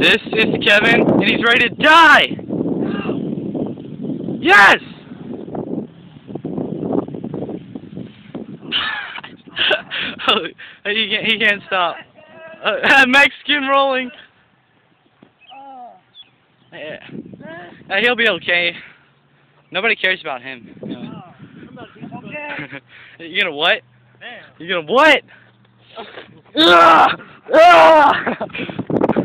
This is Kevin, and he's ready to die! Yes! Oh, he can't stop. Mexican rolling! Yeah. He'll be okay. Nobody cares about him. You gonna what? You gonna what?